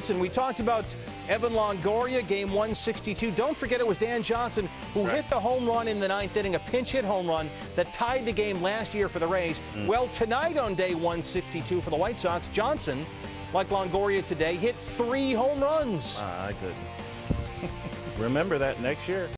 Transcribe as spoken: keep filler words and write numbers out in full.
And we talked about Evan Longoria, game one sixty-two. Don't forget it was Dan Jonhson who right. hit the home run in the ninth inning, a pinch hit home run that tied the game last year for the Rays. Mm. Well, tonight on day one sixty-two for the White Sox, Jonhson, like Longoria today, hit three home runs. My goodness. Remember that next year.